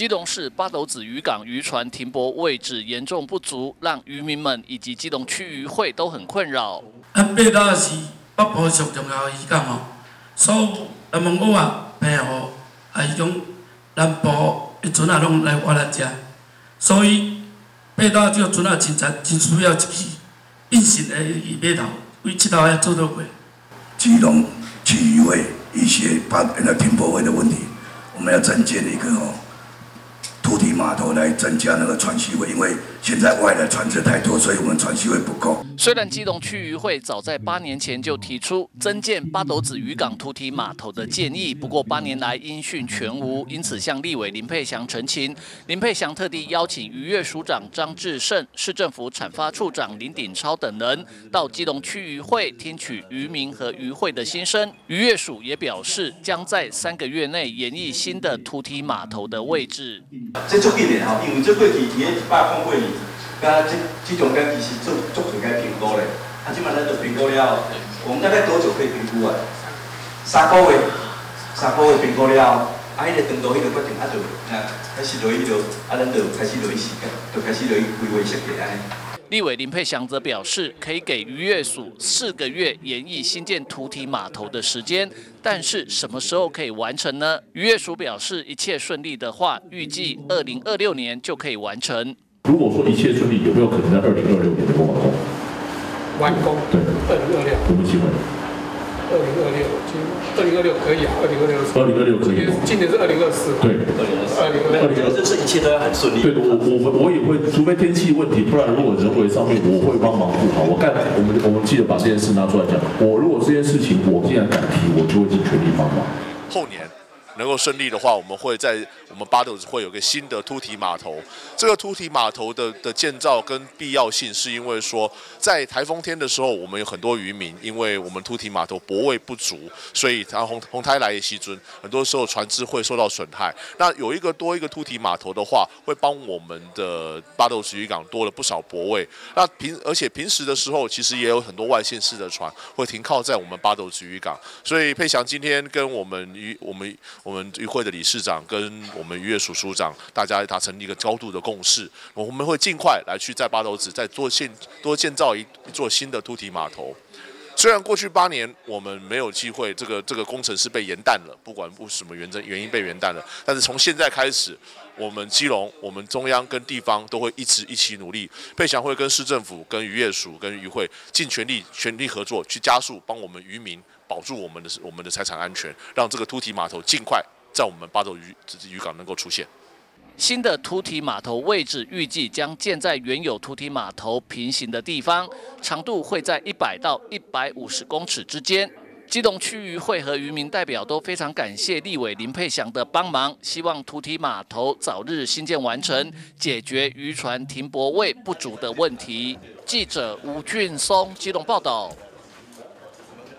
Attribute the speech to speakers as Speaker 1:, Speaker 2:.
Speaker 1: 基隆市八斗子渔港渔船停泊位置严重不足，让渔民们以及基隆区渔会都很困扰。
Speaker 2: 八斗是北部上重要的渔港哦，所有人问我啊，配合迄种南部的船啊，拢来我来食，所以八斗这个船啊，真需要一支应信的码头，为这头要做到过。
Speaker 3: 基隆区渔会一些停泊位的问题，我们要增建一个凸体码头来增加那个船栖位，因为现在外来船只太多，所以我们船栖位不够。
Speaker 1: 虽然基隆区渔会早在8年前就提出增建八斗子渔港凸体码头的建议，不过8年来音讯全无，因此向立委林佩祥陈情。林佩祥特地邀请渔业署长张志胜、市政府产发处长林鼎超等人到基隆区渔会听取渔民和渔会的心声。渔业署也表示，将在3个月内研议新的凸体码头的位置。
Speaker 4: 这足紧的吼，因为这过去伫咧100多年，甲这中间其实足侪该评估咧。啊，即摆咱就评估了，我们大概多久可以评估啊？3个月评估了，啊，迄个长度迄个决定啊，就开始落去就啊，咱就开始落去时间，就开始落去规划设计安尼。
Speaker 1: 立委林佩祥则表示，可以给渔业署4个月研议新建凸体码头的时间，但是什么时候可以完成呢？渔业署表示，一切顺利的话，预计2026年就可以完成。
Speaker 5: 如果说一切顺利，有没有可能在2026年能够完工？
Speaker 6: 完工？对，2026。
Speaker 5: 有没有机会
Speaker 6: ？2026可以啊，2026
Speaker 5: 可以。
Speaker 6: 今年是2024。对
Speaker 4: ，2026这一切都要很顺利。
Speaker 5: 对，我也会，除非天气问题，不然如果人为上面，我会帮忙顾好。我们记得把这件事拿出来讲。如果这件事情我既然敢提，我就会尽全力帮忙。
Speaker 7: 后年能够顺利的话，我们会在我们八斗子会有个新的凸体码头。这个凸体码头的建造跟必要性，是因为说在台风天的时候，我们有很多渔民，因为我们凸体码头泊位不足，所以红台来的时阵，很多时候船只会受到损害。那有多一个凸体码头的话，会帮我们的八斗子渔港多了不少泊位。而且平时的时候，其实也有很多外县市的船会停靠在我们八斗子渔港。所以佩祥今天跟我们渔会的理事长跟我们渔业署署长，大家达成一个高度的共识，我们会尽快来去在八斗子再多建造一座新的凸体码头。虽然过去8年我们没有机会，这个工程是被延宕了，不管什么原因被延宕了，但是从现在开始，我们基隆、我们中央跟地方都会一起努力。佩祥会跟市政府、跟渔业署、跟渔会尽全力合作，去加速帮我们渔民保住我们的财产安全，让这个凸体码头尽快在我们八斗子渔港能够出现。
Speaker 1: 新的凸体码头位置预计将建在原有凸体码头平行的地方，长度会在100到150公尺之间。基隆区渔会和渔民代表都非常感谢立委林佩祥的帮忙，希望凸体码头早日新建完成，解决渔船停泊位不足的问题。记者吴俊松基隆报道。